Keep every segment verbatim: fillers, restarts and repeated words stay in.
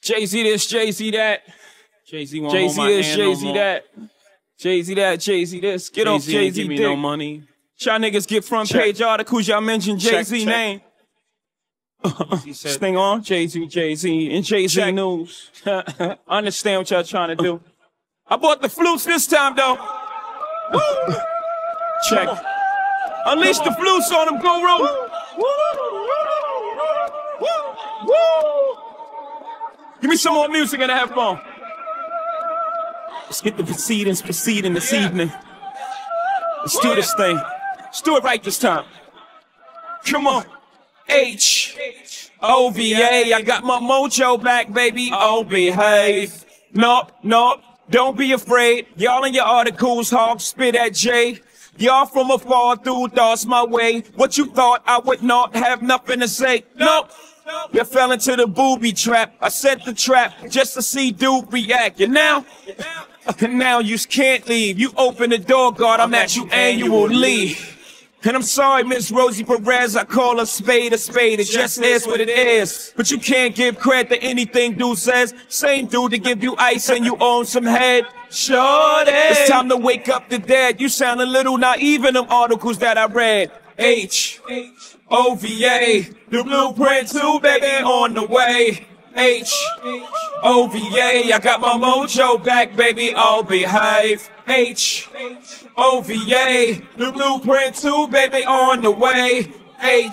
Jay-Z this, Jay-Z that. Jay-Z won't Jay-Z hold my this, hand Jay-Z no that. Jay-Z that, Jay-Z this. Get off Jay-Z ain't Jay-Z give me dick. no money. Y'all niggas get front Check. page articles, y'all mention Jay-Z Check, check. name. He said, This thing on? Jay-Z, Jay-Z, and Jay-Z Check. news. I understand what y'all trying to do. I bought the flutes this time, though. Woo! Check. Unleash the flutes on them, go roll. Give me some more music and have fun. Let's get the proceedings proceeding this evening. Let's do this thing. Let's do it right this time. Come on. H O V A, I got my mojo back, baby. Oh, behave. Nope, nope, don't be afraid. Y'all in your articles, hog spit at J. Y'all from afar threw thoughts my way. What you thought I would not have nothing to say? Nope. You fell into the booby trap. I set the trap just to see dude react. And now, and now you can't leave. You open the door, God, I'm at you annually. And I'm sorry, Miss Rosie Perez, I call a spade a spade. It just is what it is. But you can't give credit to anything dude says. Same dude to give you ice and you own some head. Shorty, it's time to wake up the dead. You sound a little naive in them articles that I read. H O V A, the blueprint too, baby, on the way. H O V A, I got my mojo back, baby, I'll behave. H O V A, the blueprint too, baby, on the way. H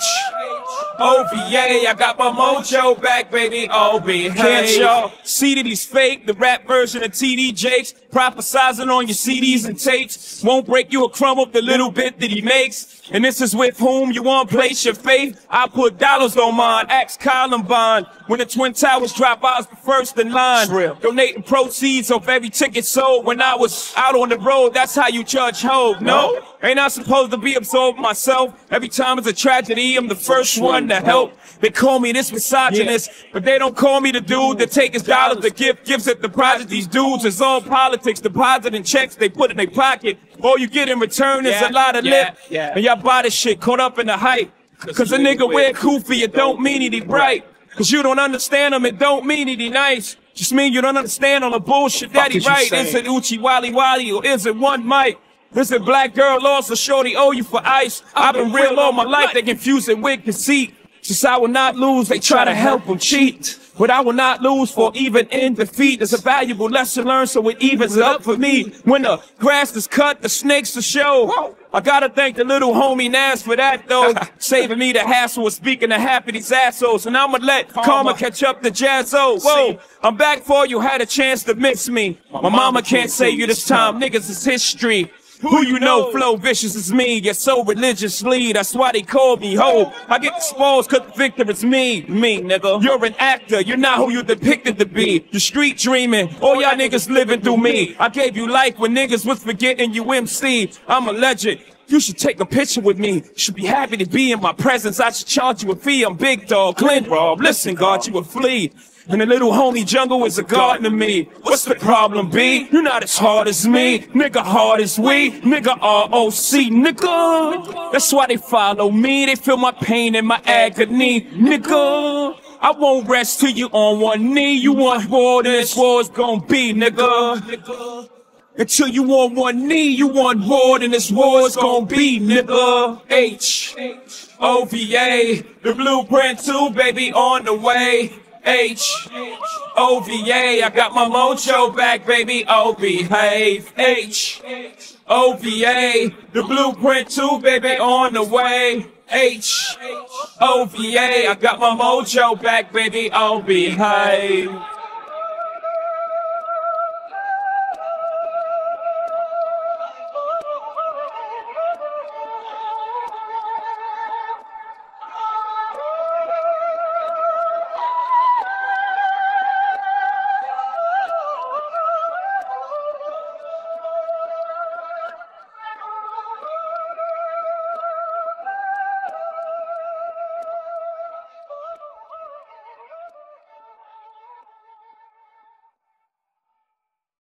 O V A, I got my mojo back, baby, I'll behave. Can't y'all see that he's fake? The rap version of T D Jakes, prophesizing on your C Ds and tapes. Won't break you a crumb of the little bit that he makes. And this is with whom you want to place your faith. I put dollars on mine, ask Columbine. When the Twin Towers drop, I was the first in line. Donating proceeds of every ticket sold. When I was out on the road, that's how you judge hope. No, ain't I supposed to be absorbed myself? Every time it's a tragedy, I'm the first one to help. They call me this misogynist, yeah, but they don't call me the dude that take his dollars, the gift, gives it the project. These dudes is all politics, depositing checks they put in their pocket. All you get in return is yeah, a lot of yeah, lip. yeah. And y'all buy this shit caught up in the hype. Cause a nigga wear kufi, it don't mean he bright. Cause you don't understand him, it don't mean he nice. Just mean you don't understand all the bullshit that he write. Is it Uchi Wally Wally or is it one mic? Is it black girl lost or shorty owe you for ice? I've been real all my life, they confuse it with conceit. Since I will not lose, they try to help them cheat. But I will not lose, for even in defeat, there's a valuable lesson learned, so it evens it up for me. When the grass is cut, the snakes to show. I gotta thank the little homie Nas for that, though. Saving me the hassle of speaking to half of these assholes. And I'ma let karma catch up to Jazzo. Whoa, I'm back for you, had a chance to miss me. My mama can't save you this time, niggas is history. Who you know, flow vicious is me, yet so religiously, that's why they call me ho. I get exposed cause the victim is me, me nigga. You're an actor, you're not who you depicted to be. You're street dreaming, all y'all niggas living through me. I gave you life when niggas was forgetting you M C. I'm a legend. You should take a picture with me. You should be happy to be in my presence. I should charge you a fee. I'm Big Dog, Clint Rob. Listen, God, you a flea. And the little homie jungle is a garden to me. What's the problem, B? You're not as hard as me. Nigga hard as we. Nigga R O C, nigga. That's why they follow me. They feel my pain and my agony. Nigga, I won't rest till you on one knee. You want war, then this war's gonna be, nigga. Until you on one knee, you want war, then this war's gonna be, nigga. H O V A, the blueprint too, baby, on the way. H O V A, I got my mojo back, baby, oh behave. H O V A, the blueprint too, baby, on the way. H O V A, I got my mojo back, baby, oh behave.